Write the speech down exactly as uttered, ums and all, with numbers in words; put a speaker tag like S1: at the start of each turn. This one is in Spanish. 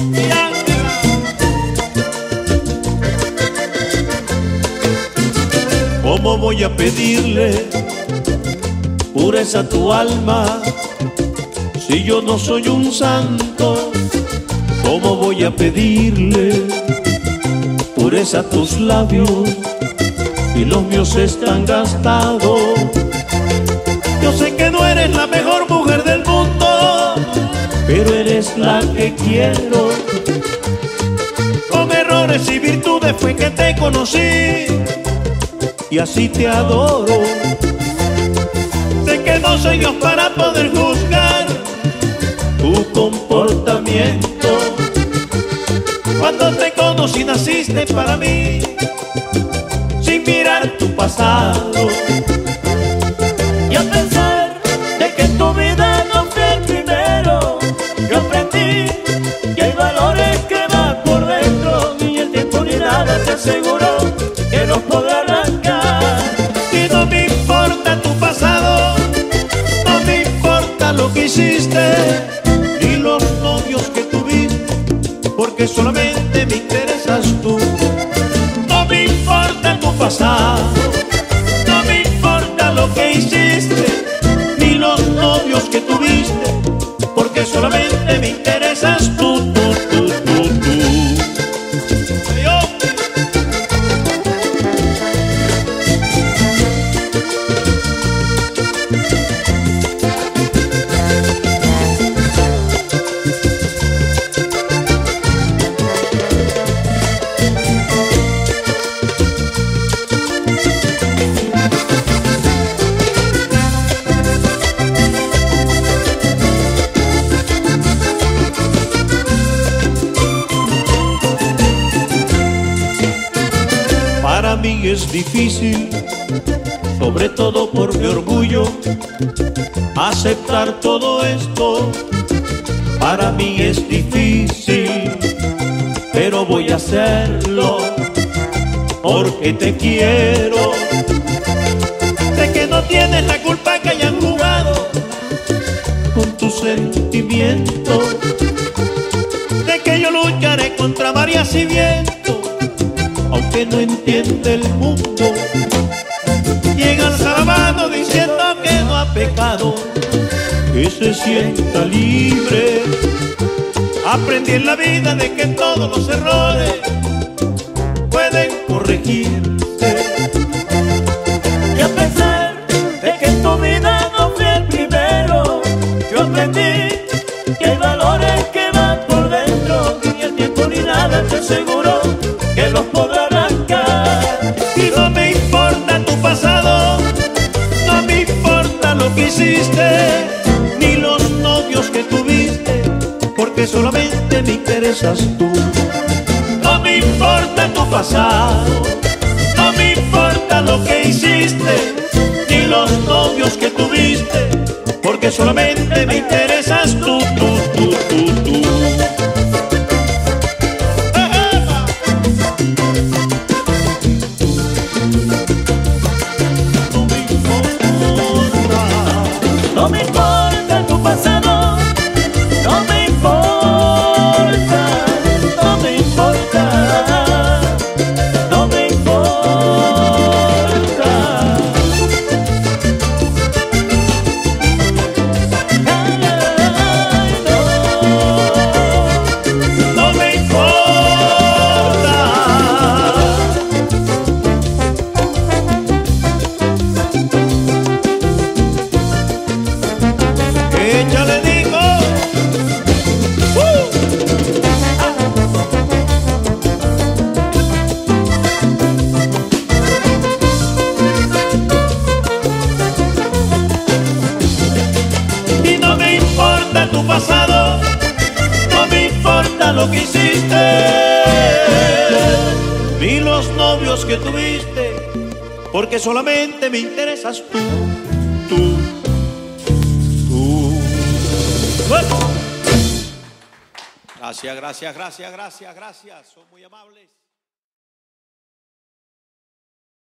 S1: ¿Cómo voy a pedirle pureza a tu alma si yo no soy un santo? ¿Cómo voy a pedirle pureza a tus labios si los míos están gastados? Yo sé que no eres la mejor mujer del mundo, pero eres la que quiero. Con errores y virtudes fue que te conocí y así te adoro. Sé que no soy Dios para poder juzgar tu comportamiento. Cuando te conocí naciste para mí, sin mirar tu pasado.
S2: Y a pesar de que en tu vida no fui el primero, yo aprendí que hay valores que van por dentro, y el tiempo ni nada te aseguró que los podrá arrancar.
S1: Y no me importa tu pasado, no me importa lo que hiciste, ni los novios que tuviste, porque solamente me interesas tú. No me importa tu pasado, no me importa lo que hiciste, ni los novios que tuviste, porque solamente me interesas tú, tú, tú, tú, tú. Adiós. Para mí es difícil, sobre todo por mi orgullo, aceptar todo esto. Para mí es difícil, pero voy a hacerlo porque te quiero. Sé que no tienes la culpa que hayan jugado con tus sentimientos. Sé que yo lucharé contra mareas y vientos, aunque no entiende el mundo. Llega al salamano diciendo que no ha pecado, que se sienta libre. Aprendí en la vida de que todos los errores pueden corregirse.
S2: Y a pesar de que en tu vida no fui el primero, yo aprendí que hay valores que van por dentro, y el tiempo ni nada te aseguró que los podrá arrancar.
S1: Y no me importa tu pasado, no me importa lo que hiciste, ni los novios que tuviste, porque solamente me interesas tú. No me importa tu pasado, no me importa lo que hiciste, ni los novios que tuviste, porque solamente me interesas tú, tú, tú, tú, tú.
S2: No me importa tu pasado, no me importa, no me importa, no me importa. Ay, no,
S1: No me importa. Échale, digo. ¡Uh! Y no me importa tu pasado, no me importa lo que hiciste, ni los novios que tuviste, porque solamente me interesas tú, tú, tú. Bueno. Gracias, gracias, gracias, gracias, gracias. Son muy amables.